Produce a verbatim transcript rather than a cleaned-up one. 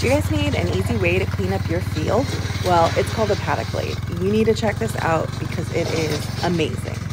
Do you guys need an easy way to clean up your field? Well, it's called a paddock blade. You need to check this out because it is amazing.